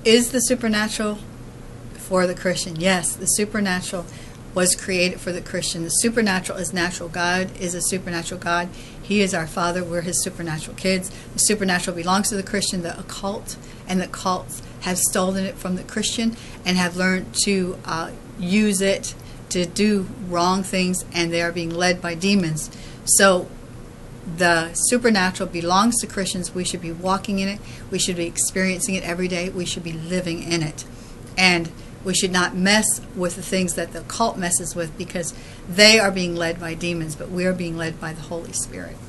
Is the supernatural for the Christian? Yes, the supernatural was created for the Christian. The supernatural is natural. God is a supernatural God. He is our Father. We're His supernatural kids. The supernatural belongs to the Christian. The occult and the cults have stolen it from the Christian and have learned to use it to do wrong things, and they are being led by demons. So the supernatural belongs to Christians. We should be walking in it. We should be experiencing it every day. We should be living in it. And we should not mess with the things that the occult messes with, because they are being led by demons, but we are being led by the Holy Spirit.